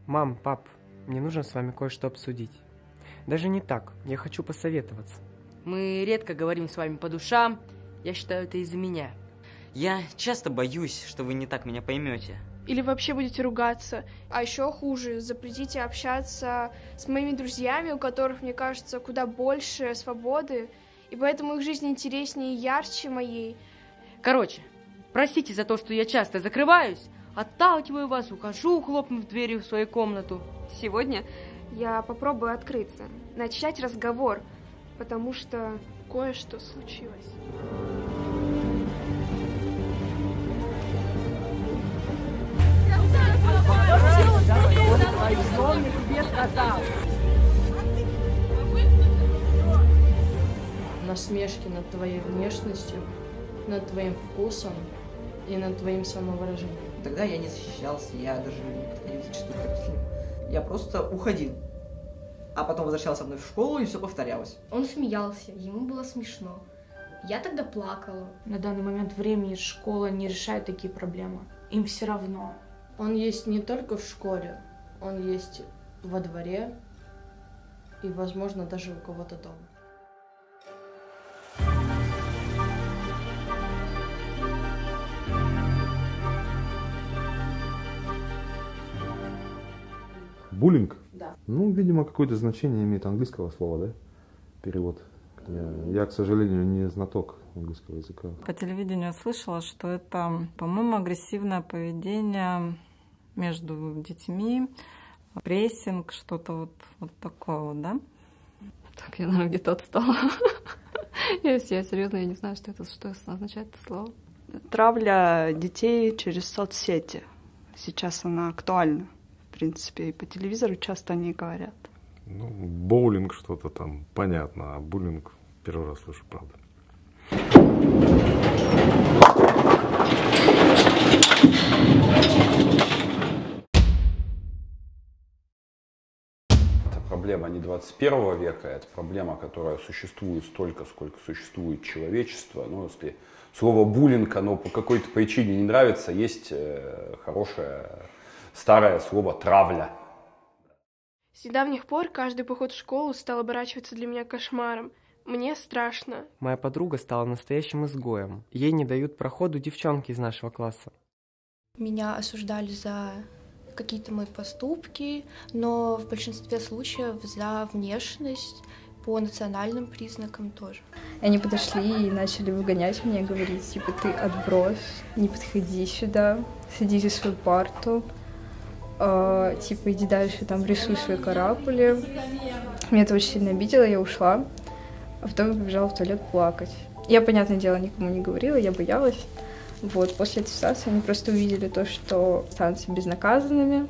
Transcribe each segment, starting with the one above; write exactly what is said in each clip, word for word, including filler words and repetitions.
Мам, пап, мне нужно с вами кое-что обсудить. Даже не так, я хочу посоветоваться. Мы редко говорим с вами по душам. Я считаю, это из-за меня. Я часто боюсь, что вы не так меня поймете. Или вообще будете ругаться. А еще хуже, запретите общаться с моими друзьями, у которых, мне кажется, куда больше свободы, и поэтому их жизнь интереснее и ярче моей. Короче, простите за то, что я часто закрываюсь, отталкиваю вас, ухожу, хлопнув дверью в свою комнату. Сегодня я попробую открыться, начать разговор, потому что кое-что случилось. Насмешки над твоей внешностью, над твоим вкусом и над твоим самовыражением. Тогда я не защищался, я даже не подходил зачастую к родителям. Я просто уходил. А потом возвращался вновь в школу, и все повторялось. Он смеялся, ему было смешно. Я тогда плакала. На данный момент времени школа не решает такие проблемы. Им все равно. Он есть не только в школе, он есть во дворе и, возможно, даже у кого-то дома. Буллинг? Да. Ну, видимо, какое-то значение имеет английского слова, да? Перевод. Я, я, к сожалению, не знаток английского языка. По телевидению слышала, что это, по-моему, агрессивное поведение между детьми, прессинг, что-то вот, вот такое вот, да? Так, я, наверное, где-то отстала. Я серьезно, я не знаю, что это, что означает это слово. Травля детей через соцсети. Сейчас она актуальна. В принципе, и по телевизору часто они говорят. Ну, боулинг что-то там, понятно, а буллинг первый раз слышу, правда. Это проблема не двадцать первого века, это проблема, которая существует столько, сколько существует человечество. Ну, если слово буллинг, оно по какой-то причине не нравится, есть хорошее старое слово травля. С недавних пор каждый поход в школу стал оборачиваться для меня кошмаром. Мне страшно. Моя подруга стала настоящим изгоем. Ей не дают проходу девчонки из нашего класса. Меня осуждали за какие-то мои поступки, но в большинстве случаев за внешность, по национальным признакам тоже. Они подошли и начали выгонять меня, говорить, типа, ты отброс, не подходи сюда, садись за свою парту. Uh, типа, иди дальше, там, рисуй свои каракули. Меня это очень сильно обидело, я ушла, а потом я побежала в туалет плакать. Я, понятное дело, никому не говорила, я боялась. Вот, после этой ситуации они просто увидели то, что станутся безнаказанными,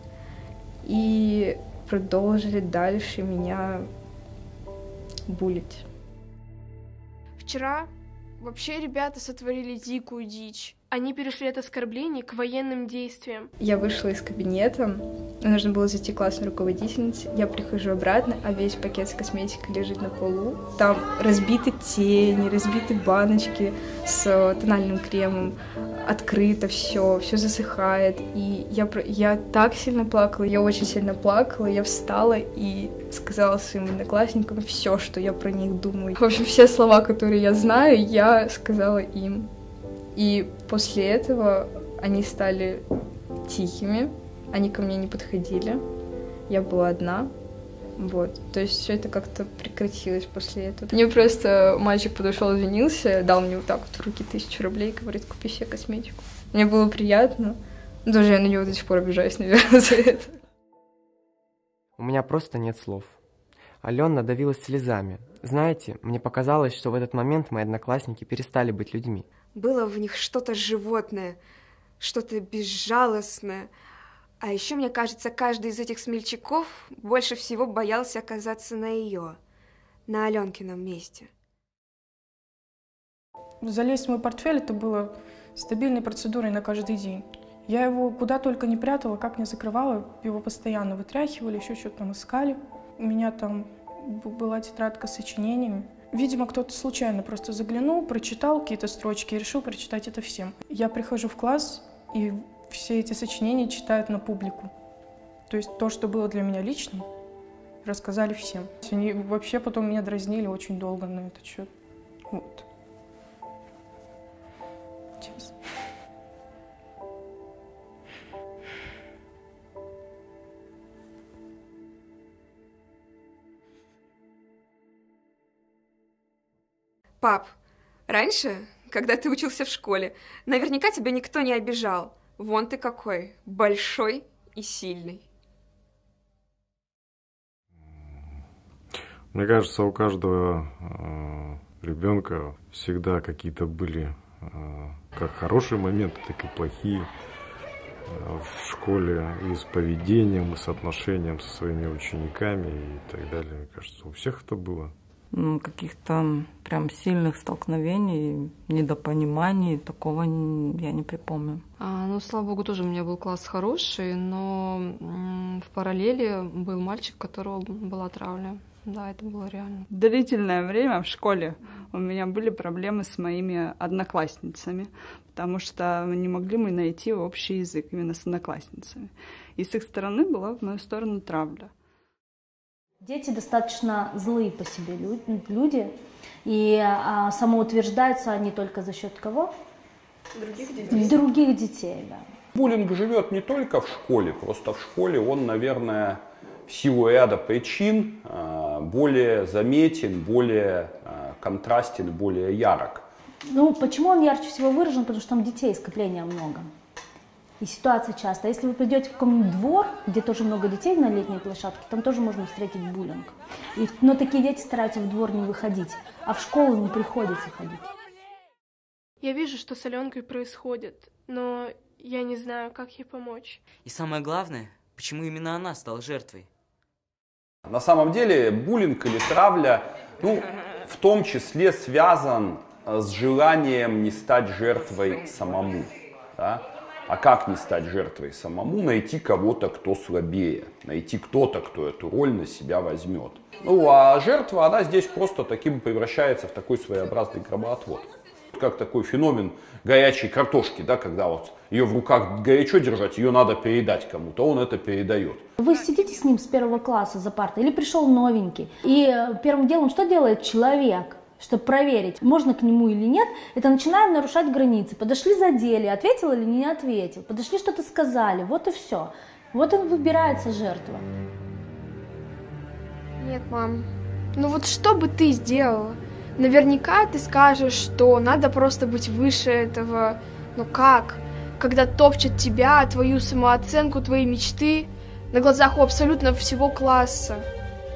и продолжили дальше меня булить. Вчера вообще ребята сотворили дикую дичь. Они перешли от оскорблений к военным действиям. Я вышла из кабинета, мне нужно было зайти к классной руководительнице. Я прихожу обратно, а весь пакет с косметикой лежит на полу. Там разбиты тени, разбиты баночки с тональным кремом. Открыто все, все засыхает. И я, я так сильно плакала, я очень сильно плакала. Я встала и сказала своим одноклассникам все, что я про них думаю. В общем, все слова, которые я знаю, я сказала им. И после этого они стали тихими, они ко мне не подходили, я была одна, вот. То есть все это как-то прекратилось после этого. Мне просто мальчик подошел, извинился, дал мне вот так вот в руки тысячу рублей, говорит, купи себе косметику. Мне было приятно, даже я на него до сих пор обижаюсь, наверное, за это. У меня просто нет слов. Алена давилась слезами. Знаете, мне показалось, что в этот момент мои одноклассники перестали быть людьми. Было в них что-то животное, что-то безжалостное. А еще, мне кажется, каждый из этих смельчаков больше всего боялся оказаться на ее, на Аленкином месте. Залезть в мой портфель — это было стабильной процедурой на каждый день. Я его куда только не прятала, как не закрывала, его постоянно вытряхивали, еще что-то там искали. У меня там была тетрадка с сочинениями. Видимо, кто-то случайно просто заглянул, прочитал какие-то строчки и решил прочитать это всем. Я прихожу в класс, и все эти сочинения читают на публику. То есть то, что было для меня личным, рассказали всем. Они вообще потом меня дразнили очень долго на этот счет. Вот. Честно. Пап, раньше, когда ты учился в школе, наверняка тебя никто не обижал. Вон ты какой, большой и сильный. Мне кажется, у каждого э, ребенка всегда какие-то были э, как хорошие моменты, так и плохие э, в школе и с поведением, и с отношением со своими учениками и так далее. Мне кажется, у всех это было. Каких-то прям сильных столкновений, недопониманий, такого я не припомню. А, ну, слава богу, тоже у меня был класс хороший, но в параллели был мальчик, у которого была травля. Да, это было реально. Длительное время в школе у меня были проблемы с моими одноклассницами, потому что не могли мы найти общий язык именно с одноклассницами. И с их стороны была в мою сторону травля. Дети достаточно злые по себе люди, и а, самоутверждаются они только за счет кого? Других детей. Других детей, да. Буллинг живет не только в школе, просто в школе он, наверное, в силу ряда причин более заметен, более контрастен, более ярок. Ну, почему он ярче всего выражен? Потому что там детей скопления много. И ситуация часто. Если вы придете в какой-нибудь двор, где тоже много детей на летней площадке, там тоже можно встретить буллинг. И, но такие дети стараются в двор не выходить, а в школу не приходится ходить. Я вижу, что с Аленкой происходит, но я не знаю, как ей помочь. И самое главное, почему именно она стала жертвой? На самом деле буллинг или травля, ну, в том числе связан с желанием не стать жертвой самому. Да? А как не стать жертвой самому? Найти кого-то, кто слабее. Найти кто-то, кто эту роль на себя возьмет. Ну, а жертва, она здесь просто таким превращается в такой своеобразный гробоотвод. Как такой феномен горячей картошки, да, когда вот ее в руках горячо держать, ее надо передать кому-то, он это передает. Вы сидите с ним с первого класса за партой, или пришел новенький, и первым делом что делает человек? Чтобы проверить, можно к нему или нет, это начинаем нарушать границы. Подошли, задели, ответил или не ответил, подошли, что-то сказали, вот и все. Вот и выбирается жертва. Нет, мам, ну вот что бы ты сделала? Наверняка ты скажешь, что надо просто быть выше этого. Но как? Когда топчет тебя, твою самооценку, твои мечты на глазах у абсолютно всего класса.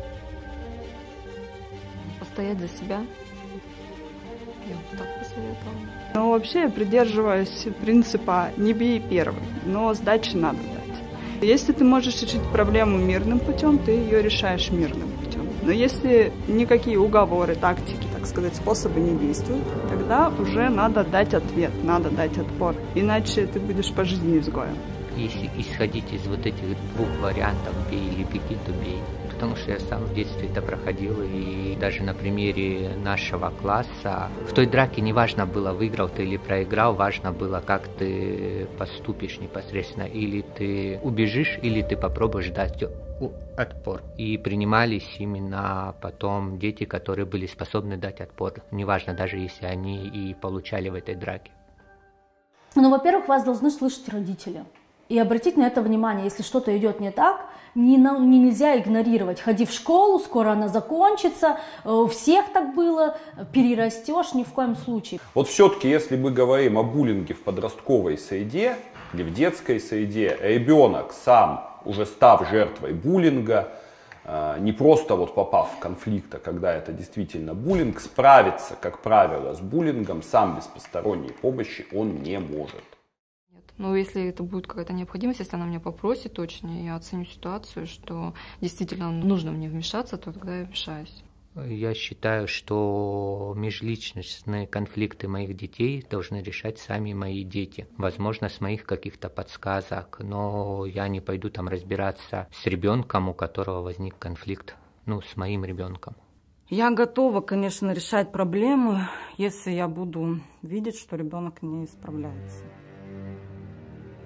Постоять за себя. Я вот так посоветовала. Ну, вообще я придерживаюсь принципа «не бей первый», но сдачи надо дать. Если ты можешь решить проблему мирным путем, ты ее решаешь мирным путем. Но если никакие уговоры, тактики, так сказать, способы не действуют, тогда уже надо дать ответ, надо дать отпор. Иначе ты будешь по жизни изгоем. Если исходить из вот этих двух вариантов «бей» или «беги», то бей. Потому что я сам в детстве это проходил, и даже на примере нашего класса в той драке не важно было, выиграл ты или проиграл, важно было, как ты поступишь непосредственно. Или ты убежишь, или ты попробуешь дать отпор. И принимались именно потом дети, которые были способны дать отпор. Неважно, даже если они и получали в этой драке. Ну, во-первых, вас должны слышать родители. И обратить на это внимание, если что-то идет не так, не, не нельзя игнорировать. Ходи в школу, скоро она закончится, у всех так было, перерастешь, ни в коем случае. Вот все-таки, если мы говорим о буллинге в подростковой среде или в детской среде, ребенок сам, уже став жертвой буллинга, не просто вот попав в конфликт, а когда это действительно буллинг, справиться, как правило, с буллингом сам без посторонней помощи он не может. Но если это будет какая-то необходимость, если она меня попросит точно, я оценю ситуацию, что действительно нужно мне вмешаться, то тогда я вмешаюсь. Я считаю, что межличностные конфликты моих детей должны решать сами мои дети. Возможно, с моих каких-то подсказок, но я не пойду там разбираться с ребенком, у которого возник конфликт, ну, с моим ребенком. Я готова, конечно, решать проблемы, если я буду видеть, что ребенок не справляется.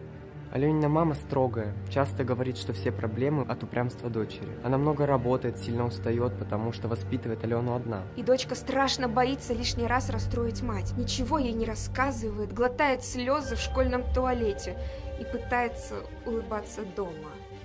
Аленина мама строгая, часто говорит, что все проблемы от упрямства дочери. Она много работает, сильно устает, потому что воспитывает Алену одна. И дочка страшно боится лишний раз расстроить мать. Ничего ей не рассказывает, глотает слезы в школьном туалете и пытается улыбаться дома.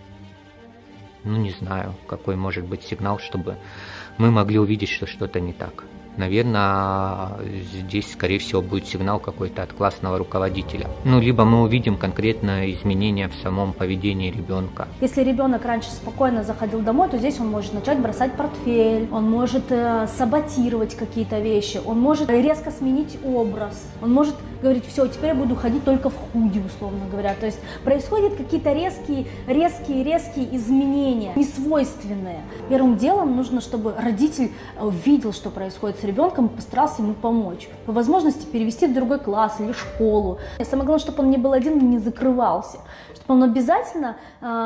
Ну, не знаю, какой может быть сигнал, чтобы мы могли увидеть, что что-то не так. Наверное, здесь, скорее всего, будет сигнал какой-то от классного руководителя. Ну, либо мы увидим конкретное изменение в самом поведении ребенка. Если ребенок раньше спокойно заходил домой, то здесь он может начать бросать портфель, он может э, саботировать какие-то вещи, он может резко сменить образ, он может говорить: все, теперь я буду ходить только в худи, условно говоря. То есть происходят какие-то резкие, резкие, резкие изменения, несвойственные. Первым делом нужно, чтобы родитель видел, что происходит с ребенком, и постарался ему помочь. По возможности перевести в другой класс или школу. И самое главное, чтобы он не был один и не закрывался. Чтобы он обязательно,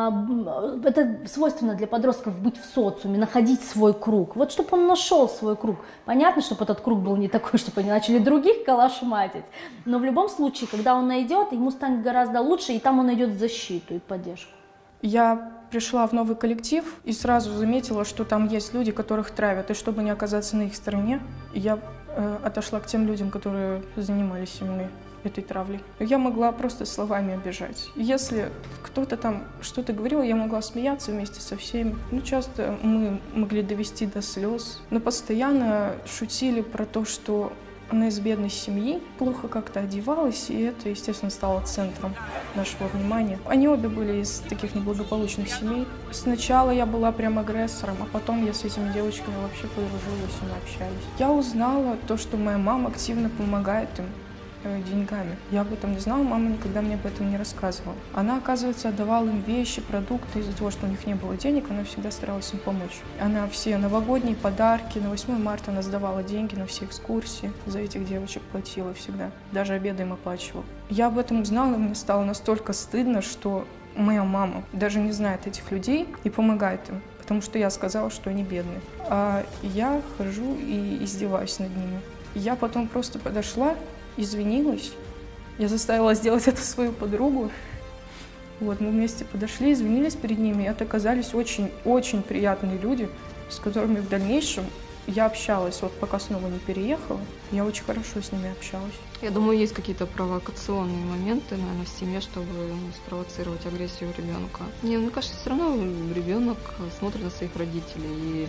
э, это свойственно для подростков, быть в социуме, находить свой круг. Вот чтобы он нашел свой круг. Понятно, чтобы этот круг был не такой, чтобы они начали других калашматить. Но в любом случае, когда он найдет, ему станет гораздо лучше, и там он найдет защиту и поддержку. Я пришла в новый коллектив и сразу заметила, что там есть люди, которых травят. И чтобы не оказаться на их стороне, я э, отошла к тем людям, которые занимались именно этой травлей. Я могла просто словами обижать. Если кто-то там что-то говорил, я могла смеяться вместе со всеми. Ну, часто мы могли довести до слез. Но постоянно шутили про то, что она из бедной семьи, плохо как-то одевалась, и это, естественно, стало центром нашего внимания. Они обе были из таких неблагополучных семей. Сначала я была прям агрессором, а потом я с этими девочками вообще подружилась, и мы общались. Я узнала то, что моя мама активно помогает им э, деньгами. Я об этом не знала, мама никогда мне об этом не рассказывала. Она, оказывается, отдавала им вещи, продукты. Из-за того, что у них не было денег, она всегда старалась им помочь. Она все новогодние подарки, на восьмое марта она сдавала деньги на все экскурсии. За этих девочек платила всегда. Даже обеды им оплачивала. Я об этом узнала, и мне стало настолько стыдно, что моя мама даже не знает этих людей и помогает им. Потому что я сказала, что они бедные. А я хожу и издеваюсь над ними. Я потом просто подошла, извинилась. Я заставила сделать это свою подругу. Вот, мы вместе подошли, извинились перед ними. И это оказались очень-очень приятные люди, с которыми в дальнейшем я общалась. Вот пока снова не переехала, я очень хорошо с ними общалась. Я думаю, есть какие-то провокационные моменты, наверное, в семье, чтобы ну, спровоцировать агрессию ребенка. Не, мне кажется, все равно ребенок смотрит на своих родителей и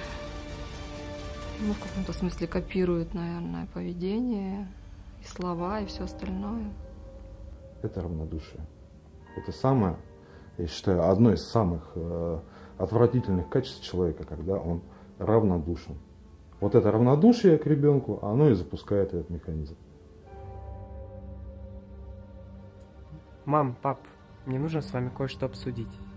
ну, в каком-то смысле копирует, наверное, поведение, и слова, и все остальное. Это равнодушие. Это самое, я считаю, одно из самых э, отвратительных качеств человека, когда он равнодушен. Вот это равнодушие к ребенку, оно и запускает этот механизм. Мам, пап, мне нужно с вами кое-что обсудить.